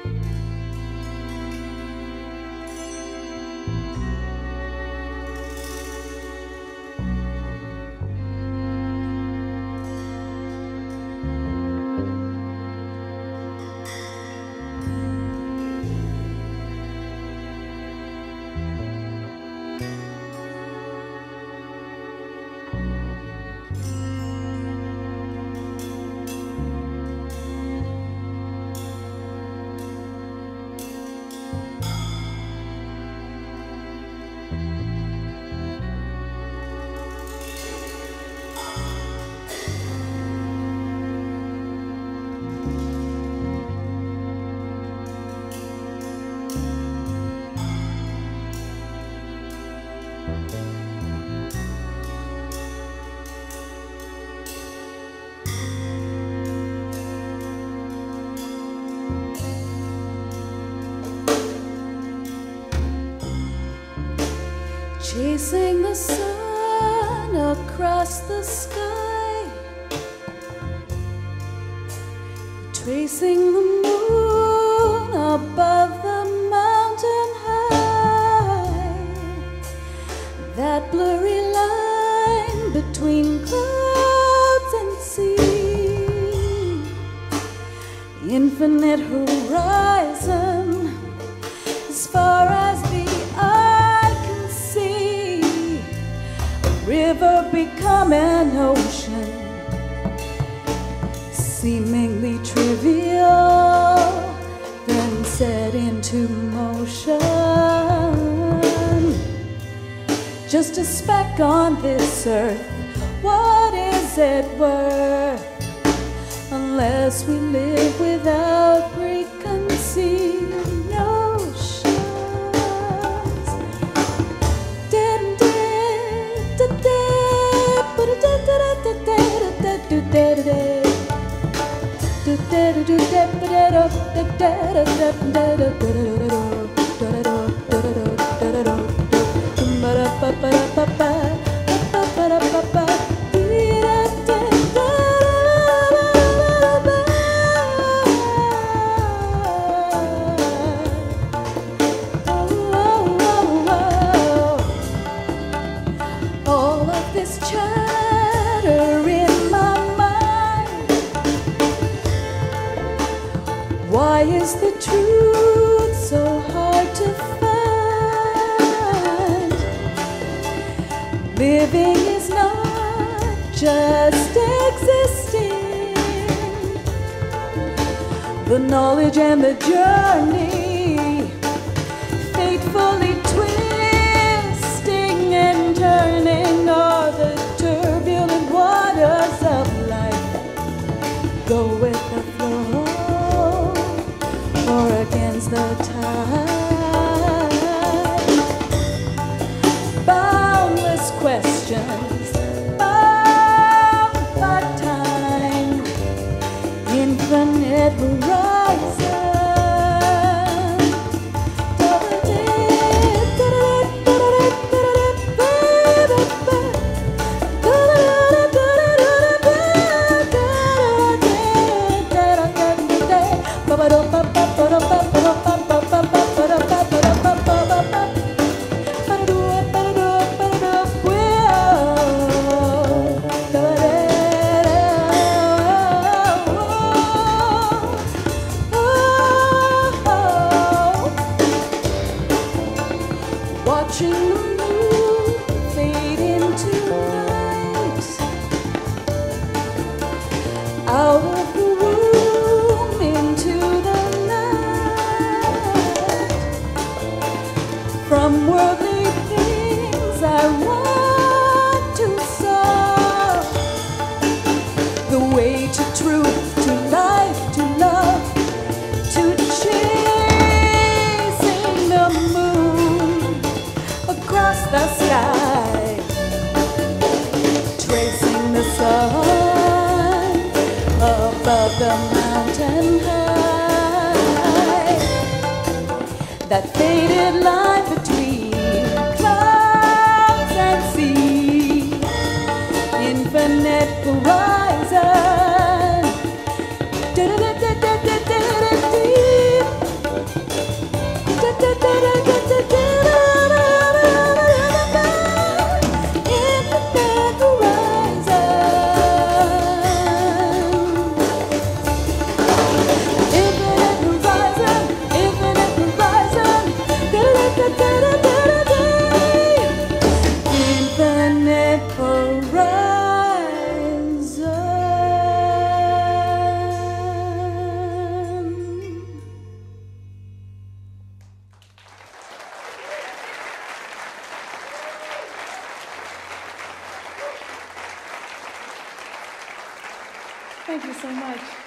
Chasing the sun across the sky, tracing the moon above the mountain high, that blurry line between clouds and sea, infinite horizon as far as the eye can see, a river become an ocean, seemingly trivial, then set into motion. Just a speck on this earth, what is it worth? Unless we live without preconceived notions. All of this chatter in my mind, why is the truth so hard to find? Living is not just existing, the knowledge and the journey, fatefully twisting and turning, are the turbulent waters of life. Go with the flow or against the tide. Boundless questions, bound by time, infinite horizon. Watching the moon fade into night, out of the womb into the night. From worldly things I want to solve, the way to truth, to life, to love, to chasing the moon across the sky, tracing the sun above the mountain high, that faded line between clouds and sea, infinite horizon. Thank you so much.